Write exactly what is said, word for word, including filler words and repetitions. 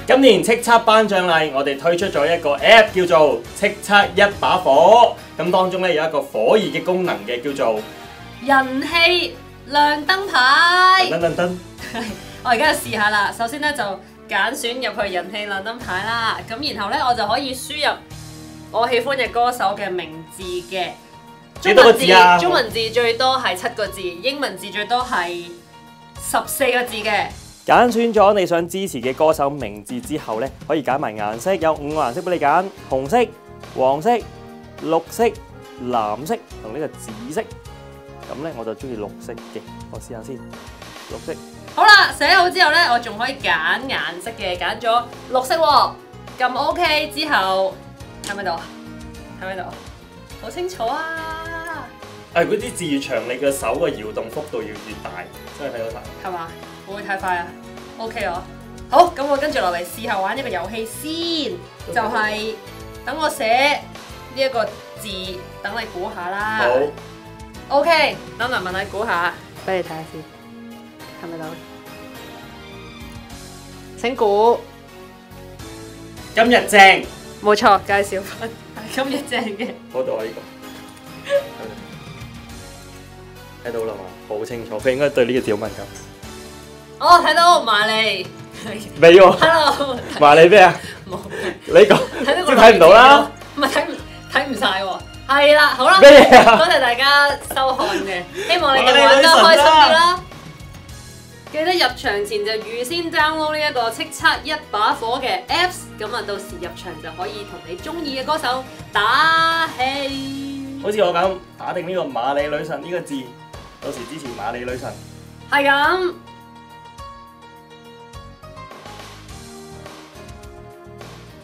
今年叱咤頒獎禮，我哋推出咗一個 app 叫做叱咤一把火，咁當中咧有一個火熱嘅功能嘅，叫做人氣亮燈牌。 噔噔噔， 我而家就試下啦。首先咧就揀選入去人氣亮燈牌啦，咁然後咧我就可以輸入我喜歡嘅歌手嘅名字嘅。 幾多個字啊？ 中文字最多係七個字，英文字最多係十四個字嘅。 揀選咗你想支持嘅歌手名字之後咧，可以揀埋顏色，有五個顏色俾你揀：紅色、黃色、綠色、藍色同呢個紫色。咁咧我就中意綠色嘅，我試下先。綠色。 好啦，寫好之後咧，我仲可以揀顏色嘅，揀咗綠色喎。撳 OK 之後，喺咪度啊？喺咪度？好清楚啊！ 誒，嗰啲字越長，你嘅手嘅搖動幅度要越大，真係睇到晒。 係嘛？會唔會太快啊 ？OK 哦。好，咁我跟住落嚟試下玩一個遊戲先，就係等我寫呢一個字，等你估下啦。 好。 OK，等文文你估下，俾你睇下先，係咪到？請估。 今日正。 冇錯，介紹翻係今日正嘅。 嗰度啊，呢個睇到啦嘛，好清楚，佢應該對呢個字好敏感。 哦，睇到瑪麗。 未喎。 Hello。 瑪麗咩啊？ 冇。 你講。 睇到個睇唔到啦。 唔係睇唔睇唔曬喎。係啦，好啦。 咩啊？ 多謝大家收看嘅，希望你哋玩得開心啲啦。記得入場前就預先 download 呢一個叱咤一把火嘅 Apps， 咁啊到時入場就可以同你中意嘅歌手打氣。 好似我咁打定呢個馬里女神呢個字，到時支持馬里女神。 係咁，